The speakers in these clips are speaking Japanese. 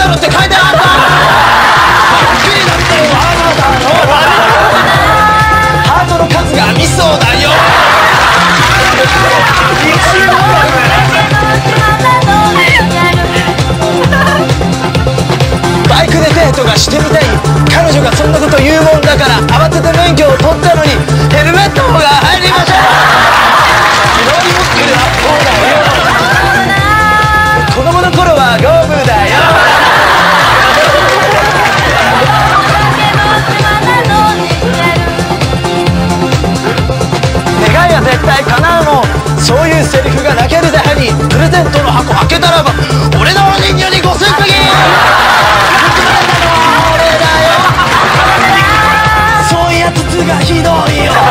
ろって書いてあった。はっきりだってあなたのハートの数がミソだよ。バイクでデートがしてみたい。彼女がそんなこと言うもんだから慌てて免許を取ったのにヘルメットが入りません。拾い持ってる発砲だよ。子供の頃はゴムだよ。願いは絶対叶うの。そういうセリフが泣けるぜハニー。プレゼントの箱開けたらば俺のお人形にごすっぱぎそういうやつがひどいよ。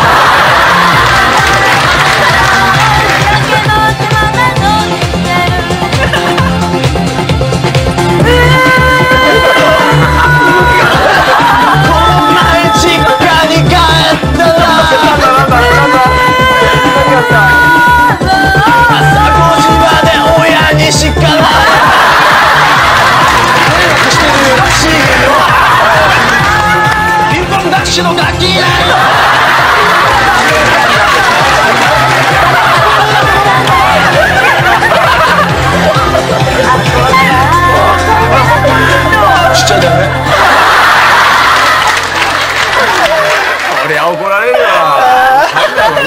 この前実家に帰ったら朝5時まで親に叱られ迷惑してるらしいよ。ピンポンダッシュの楽器だよ。しちゃダメ。 こりゃ怒られるわ。